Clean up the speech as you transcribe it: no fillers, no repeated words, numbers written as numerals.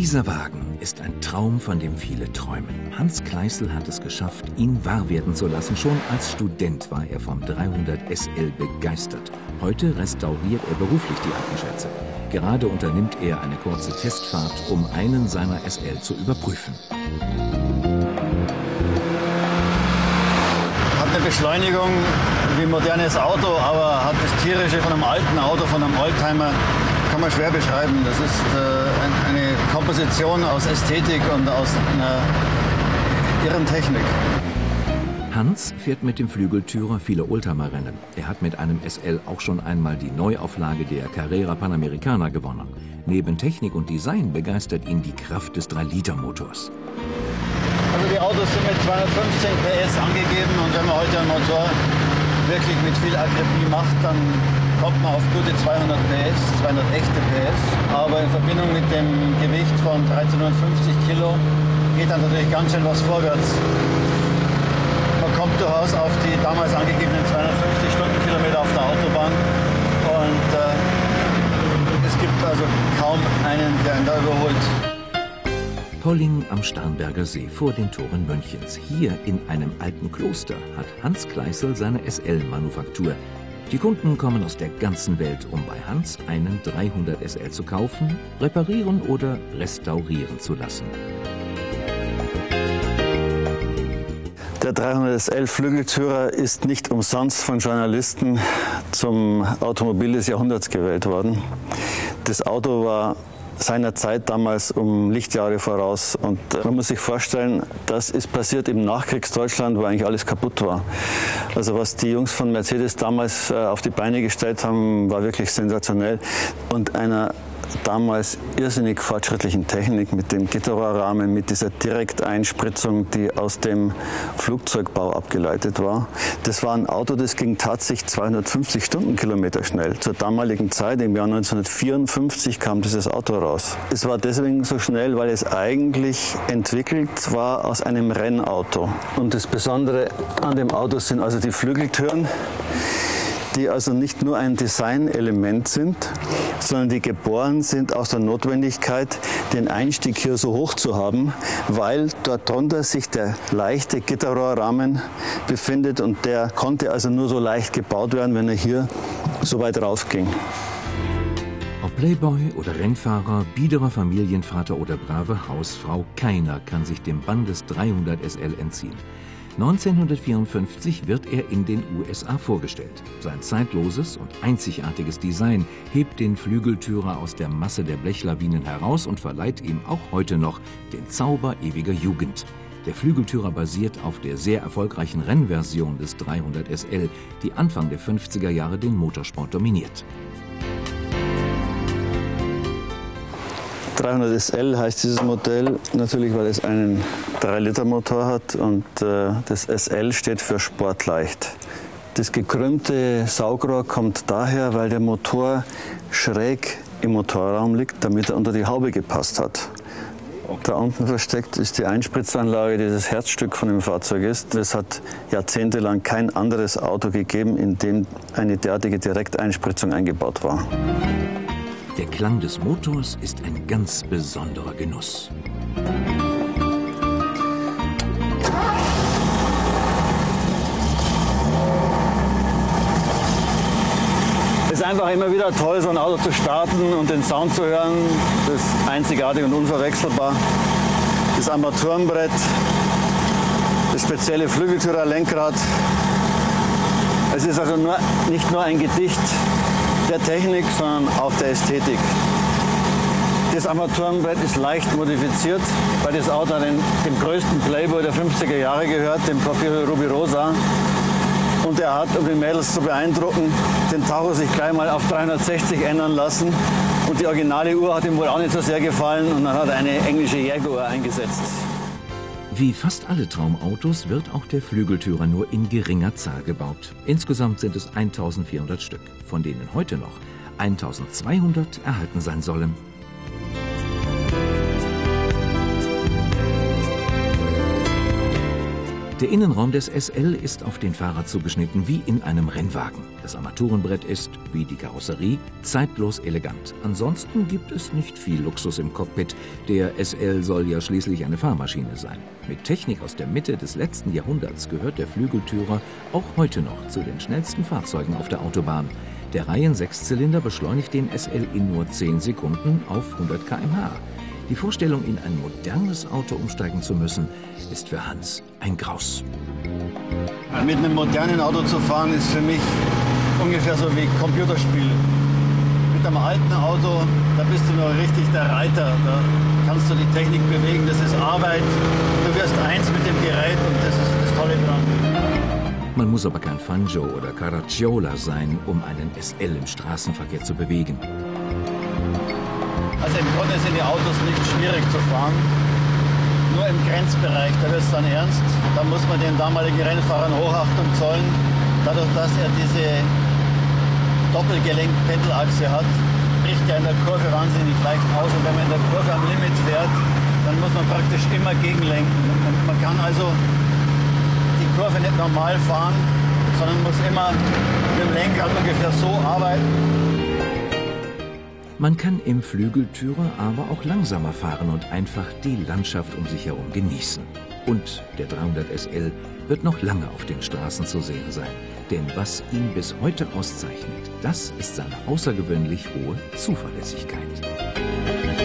Dieser Wagen ist ein Traum, von dem viele träumen. Hans Kleißl hat es geschafft, ihn wahr werden zu lassen. Schon als Student war er vom 300 SL begeistert. Heute restauriert er beruflich die alten Schätze. Gerade unternimmt er eine kurze Testfahrt, um einen seiner SL zu überprüfen. Hat eine Beschleunigung wie ein modernes Auto, aber hat das Tierische von einem alten Auto, von einem Oldtimer, kann man schwer beschreiben. Das ist eine Komposition aus Ästhetik und aus einer irren Technik. Hans fährt mit dem Flügeltürer viele Oldtimer-Rennen. Er hat mit einem SL auch schon einmal die Neuauflage der Carrera Panamericana gewonnen. Neben Technik und Design begeistert ihn die Kraft des 3-Liter-Motors. Also die Autos sind mit 215 PS angegeben und wenn man heute einen Motor wirklich mit viel Akribie macht, dann kommt man auf gute 200 PS, 200 echte PS. Aber in Verbindung mit dem Gewicht von 1350 Kilo geht dann natürlich ganz schön was vorwärts. Man kommt durchaus auf die damals angegebenen 250 Stundenkilometer auf der Autobahn und es gibt also kaum einen, der ihn da überholt. Polling am Starnberger See vor den Toren Münchens. Hier in einem alten Kloster hat Hans Kleißl seine SL-Manufaktur. Die Kunden kommen aus der ganzen Welt, um bei Hans einen 300 SL zu kaufen, reparieren oder restaurieren zu lassen. Der 300 SL Flügeltürer ist nicht umsonst von Journalisten zum Automobil des Jahrhunderts gewählt worden. Das Auto war seiner Zeit damals um Lichtjahre voraus. Und man muss sich vorstellen, das ist passiert im Nachkriegsdeutschland, wo eigentlich alles kaputt war. Also was die Jungs von Mercedes damals auf die Beine gestellt haben, war wirklich sensationell. Und einer damals irrsinnig fortschrittlichen Technik mit dem Gitterrohrrahmen, mit dieser Direkteinspritzung, die aus dem Flugzeugbau abgeleitet war. Das war ein Auto, das ging tatsächlich 250 Stundenkilometer schnell. Zur damaligen Zeit, im Jahr 1954, kam dieses Auto raus. Es war deswegen so schnell, weil es eigentlich entwickelt war aus einem Rennauto. Und das Besondere an dem Auto sind also die Flügeltüren, die also nicht nur ein Designelement sind, sondern die geboren sind aus der Notwendigkeit, den Einstieg hier so hoch zu haben, weil dort drunter sich der leichte Gitterrohrrahmen befindet und der konnte also nur so leicht gebaut werden, wenn er hier so weit raufging. Ob Playboy oder Rennfahrer, biederer Familienvater oder brave Hausfrau, keiner kann sich dem Bann des 300 SL entziehen. 1954 wird er in den USA vorgestellt. Sein zeitloses und einzigartiges Design hebt den Flügeltürer aus der Masse der Blechlawinen heraus und verleiht ihm auch heute noch den Zauber ewiger Jugend. Der Flügeltürer basiert auf der sehr erfolgreichen Rennversion des 300 SL, die Anfang der 50er Jahre den Motorsport dominiert. 300 SL heißt dieses Modell natürlich, weil es einen 3-Liter-Motor hat und das SL steht für sportleicht. Das gekrümmte Saugrohr kommt daher, weil der Motor schräg im Motorraum liegt, damit er unter die Haube gepasst hat. Da unten versteckt ist die Einspritzanlage, die das Herzstück von dem Fahrzeug ist. Es hat jahrzehntelang kein anderes Auto gegeben, in dem eine derartige Direkteinspritzung eingebaut war. Der Klang des Motors ist ein ganz besonderer Genuss. Es ist einfach immer wieder toll, so ein Auto zu starten und den Sound zu hören. Das ist einzigartig und unverwechselbar. Das Armaturenbrett, das spezielle Flügeltürer-Lenkrad. Es ist also nicht nur ein Gedicht der Technik, sondern auch der Ästhetik. Das Armaturenbrett ist leicht modifiziert, weil das Auto dem größten Playboy der 50er Jahre gehört, dem Professor Rubirosa. Und er hat, um die Mädels zu beeindrucken, den Tacho sich gleich mal auf 360 ändern lassen. Und die originale Uhr hat ihm wohl auch nicht so sehr gefallen und dann hat er eine englische Jaguar eingesetzt. Wie fast alle Traumautos wird auch der Flügeltürer nur in geringer Zahl gebaut. Insgesamt sind es 1400 Stück, von denen heute noch 1200 erhalten sein sollen. Der Innenraum des SL ist auf den Fahrer zugeschnitten wie in einem Rennwagen. Das Armaturenbrett ist, wie die Karosserie, zeitlos elegant. Ansonsten gibt es nicht viel Luxus im Cockpit. Der SL soll ja schließlich eine Fahrmaschine sein. Mit Technik aus der Mitte des letzten Jahrhunderts gehört der Flügeltürer auch heute noch zu den schnellsten Fahrzeugen auf der Autobahn. Der Reihen-Sechszylinder beschleunigt den SL in nur 10 Sekunden auf 100 km/h. Die Vorstellung, in ein modernes Auto umsteigen zu müssen, ist für Hans ein Graus. Mit einem modernen Auto zu fahren, ist für mich ungefähr so wie Computerspiel. Mit einem alten Auto, da bist du noch richtig der Reiter. Da kannst du die Technik bewegen, das ist Arbeit. Du wirst eins mit dem Gerät und das ist das Tolle dran. Man muss aber kein Fangio oder Caracciola sein, um einen SL im Straßenverkehr zu bewegen. Also im Grunde sind die Autos nicht schwierig zu fahren, nur im Grenzbereich, da wird es dann ernst. Da muss man den damaligen Rennfahrern Hochachtung zollen. Dadurch, dass er diese Doppelgelenk-Pendelachse hat, bricht er in der Kurve wahnsinnig leicht aus. Und wenn man in der Kurve am Limit fährt, dann muss man praktisch immer gegenlenken. Und man kann also die Kurve nicht normal fahren, sondern muss immer mit dem Lenkrad ungefähr so arbeiten. Man kann im Flügeltürer aber auch langsamer fahren und einfach die Landschaft um sich herum genießen. Und der 300 SL wird noch lange auf den Straßen zu sehen sein. Denn was ihn bis heute auszeichnet, das ist seine außergewöhnlich hohe Zuverlässigkeit.